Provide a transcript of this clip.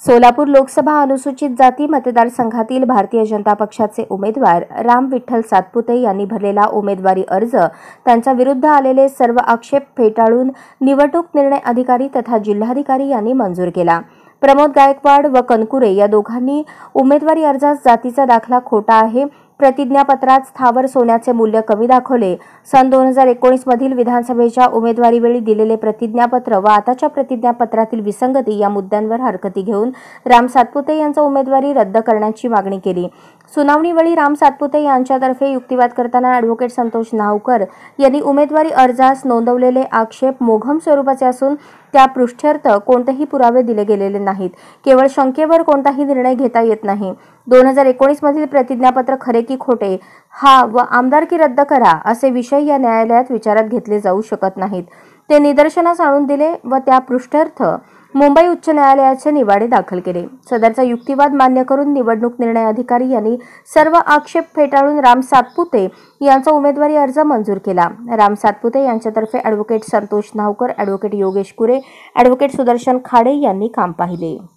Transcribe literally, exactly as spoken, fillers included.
सोलापूर लोकसभा अनुसूचित जाती मतदारसंघातील भारतीय जनता पक्षाचे उमेदवार राम विठ्ठल सातपुते यांनी भरलेला उमेदवारी अर्ज त्यांच्या विरुद्ध आलेले सर्व आक्षेप फेटाळून निवडणूक निर्णय अधिकारी तथा जिल्हाधिकारी यांनी मंजूर केला। प्रमोद गायकवाड व कनकुरे या दोघांनी उमेदवारी अर्जात जातीचा दाखला खोटा आहे, प्रतिज्ञापत्रात स्थावर सोन्याचे मूल्य कमी दाखवले, सन दोन हजार एकोणीस मधील विधानसभेच्या उमेदवारीवेळी दिलेले प्रतिज्ञापत्र व आताच्या प्रतिज्ञापत्रातील विसंगती या मुद्द्यांवर हरकती घेऊन राम सातपुते यांची उमेदवारी रद्द करण्याची मागणी केली। सुनावणीवेळी राम सातपुते यांच्यातर्फे युक्तिवाद करताना ॲडव्होकेट संतोष नावकर यांनी उमेदवारी अर्जास नोंदवलेले आक्षेप मोघम स्वरूपाचे असून त्या पृष्ठर्थ कोणतेही पुरावे दिले गेलेले नाहीत, केवळ शंकेवर कोणताही निर्णय घेता येत नाही। दोन हजार एकोणीस मधील प्रतिज्ञापत्र खरे की खोटे हा व आमदारकी रद्द करा असे विषय या न्यायालयात विचारात घेतले जाऊ शकत नाहीत, ते निदर्शनास आणून दिले व त्या पृष्ठर्थ मुंबई उच्च न्यायालयाचे निवाडे दाखल केले। सदरचा युक्तिवाद मान्य करून निवडणूक निर्णय अधिकारी यांनी सर्व आक्षेप फेटाळून राम सातपुते यांचा उमेदवारी अर्ज मंजूर केला। राम सातपुते यांच्यातर्फे advocate Santosh Navkar, advocate Yogesh Kure, advocate Sudarshan Khade यांनी काम पाहिले।